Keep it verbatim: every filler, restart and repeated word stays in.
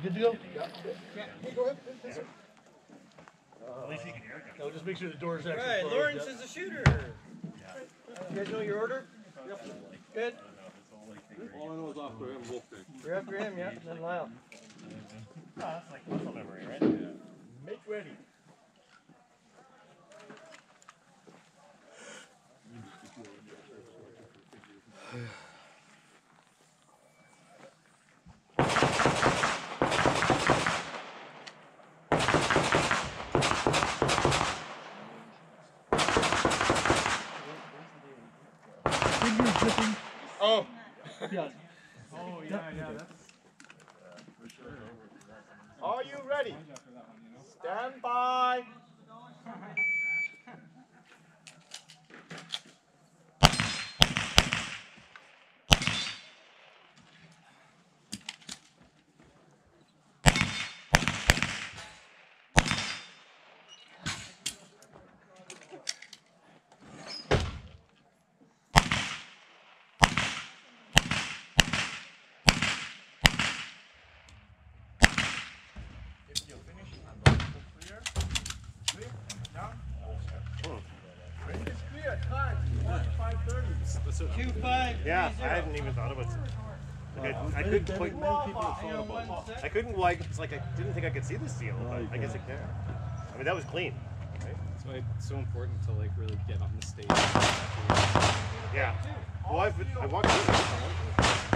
Good to go? Yeah. Yeah. Hey, go ahead. Yes, sir. Uh, At least you can hear it. No, just make sure the door is actually Right, closed. Lawrence Yep. is the shooter. You guys know your order? Yep. Good. All I know is after him, Wolfgang. You're after him, yeah, and then Lyle. Oh, that's like muscle memory, right? Yeah. Make ready. Fingers gripping. Oh. Yeah. Oh, yeah, yeah, that's for sure. Are you ready? Stand by. Two five. Yeah, I hadn't even thought about it. Like, I, I couldn't quite. I couldn't like. It's like I didn't think I could see the seal, but I guess I can. I mean, that was clean. Right? That's why it's so important to like really get on the stage. Yeah. Well, I've been, I walked through